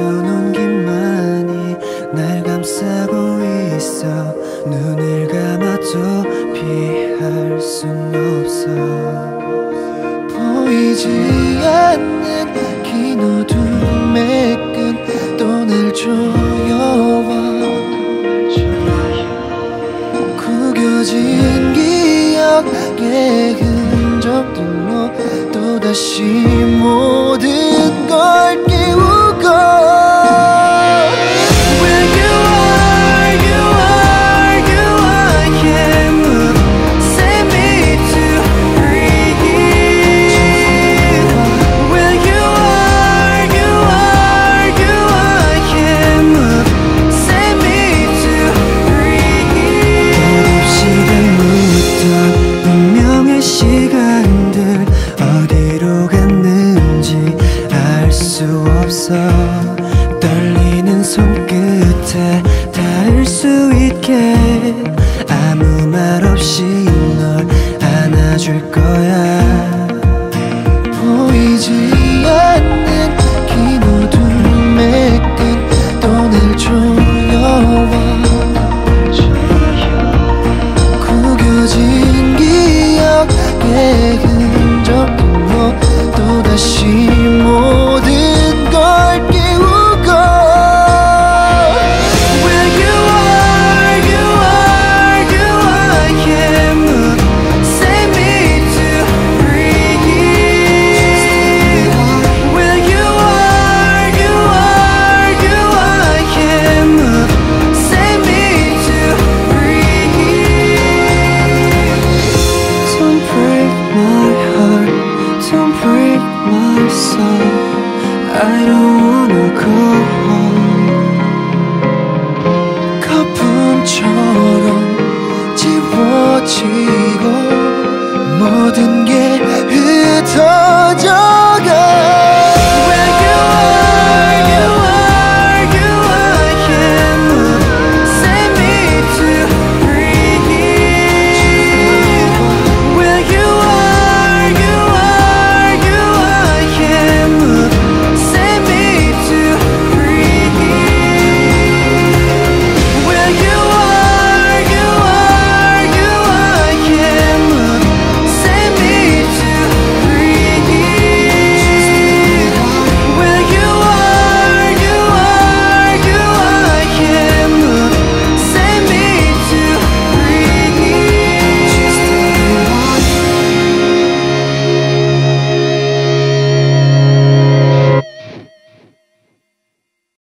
온기만이 날 감싸고 있어. 눈을 감아도 피할 순 없어. 보이지 않는 긴 어둠의 끈 또 날 조여와. 구겨진 기억의 흔적들로 또다시 모든 걸 깨우고. 시간들 어디로 갔는지 알 수 없어. 떨리는 손끝에 닿을 수 있게 아무 말 없이 널 안아줄 거야. 보이지 않는